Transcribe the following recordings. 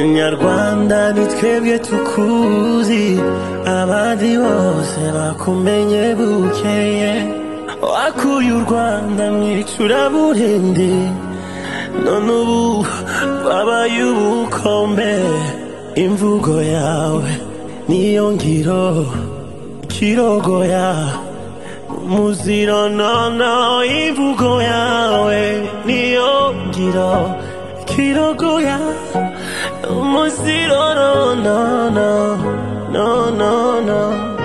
Nyarwanda ni twebwe tukuzi, abandi bose bakumenye bukeye. Wakuye u Rwanda mw'icuraburindi, none ubu wabaye ubukombe. Imvugo yawe niyo ngiro, kirogoya umuziro. Nono imvugo yawe niyo ngiro, kirogoya umuziro. No, no, no, no, no,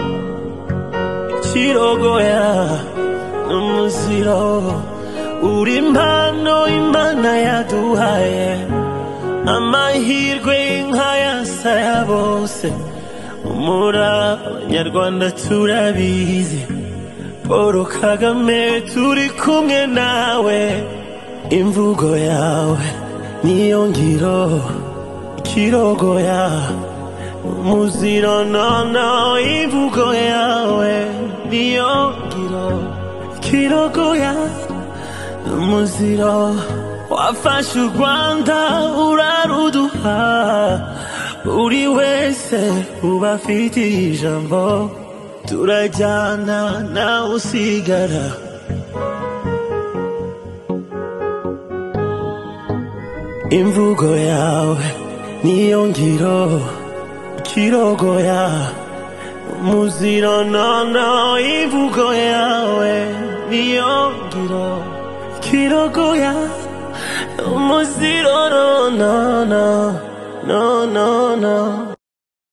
kirogoya umuziro. Uri impano Imana yaduhaye, amahirwe nk'ayasa ya bose. Muri Abanyarwanda turabizi, Paul Kagame turi kumwe nawe. Imvugo yawe niyo ngiro, kirogoya umuziro. Nono imvugo yawe niyo ngiro, kirogoya umuziro. Wafashe u Rwanda uraruduha, buri wese uba afite ijambo. Turajyana nawe usigara. Imvugo yawe niyo ngiro, kirogoya umuziro. Nono imvugo yawe niyo ngiro, kirogoya umuziro. No, no, no, no, no.